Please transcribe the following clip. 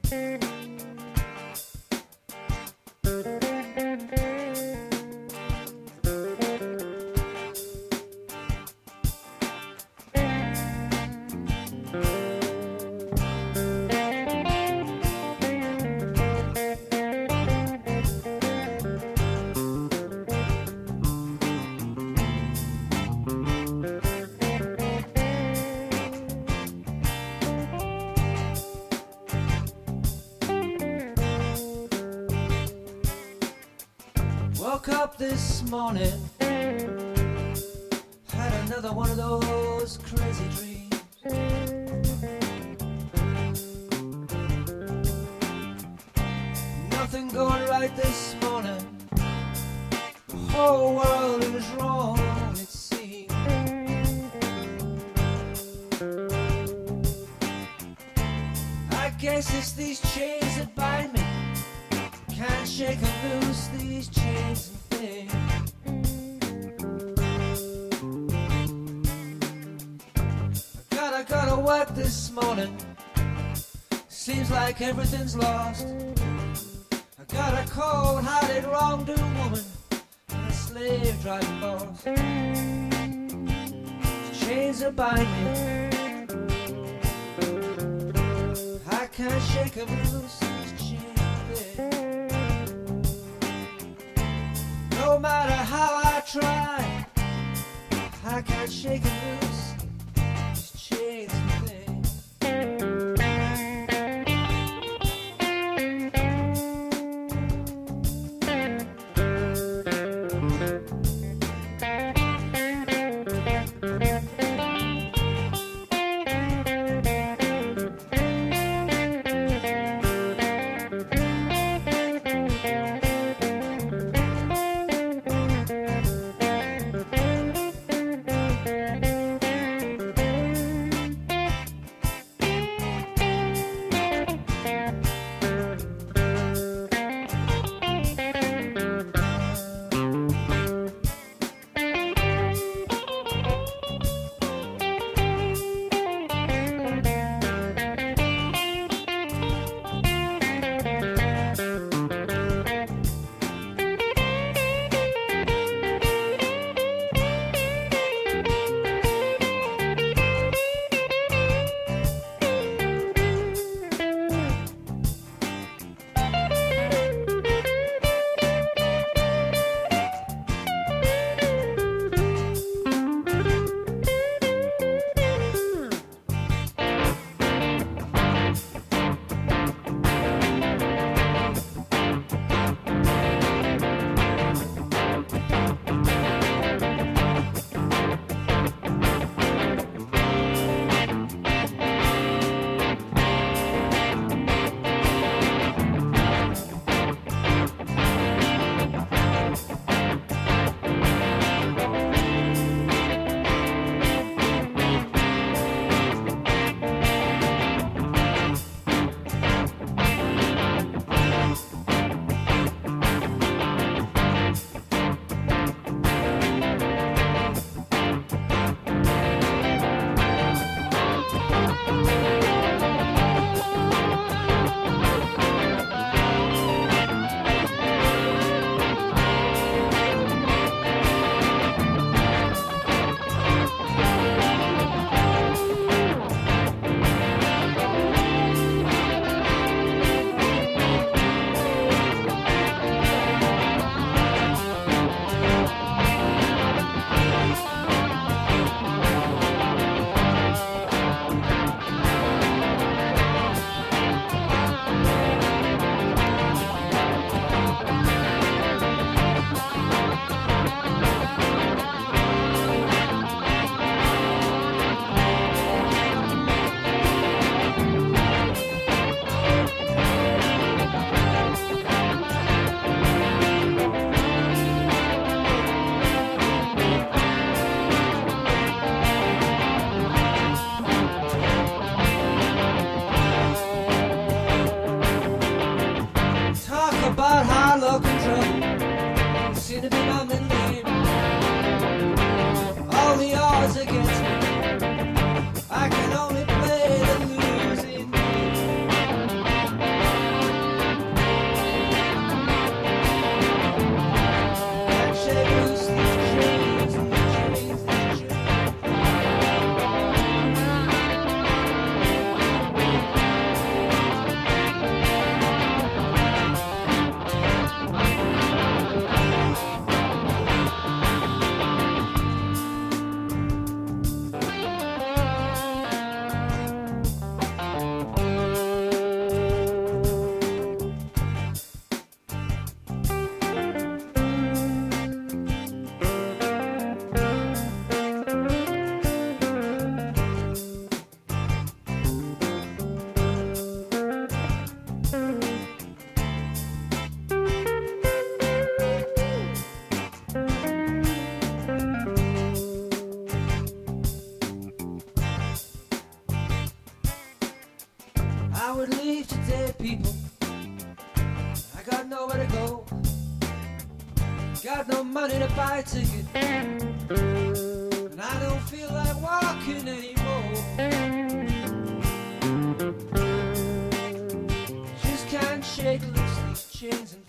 Woke up this morning, had another one of those crazy dreams. Nothing going right this morning, the whole world is wrong, it seems. I guess it's these chains that bind me, can't shake and loose these chains and things. I gotta work this morning, seems like everything's lost. I got a cold-hearted wrongdoing woman and a slave driving boss. These chains are binding me, I can't shake and loose these chains. No matter how I try, I can't shake and loose these chains and things. Got no money to buy a ticket, and I don't feel like walking anymore. Just can't shake loose these chains and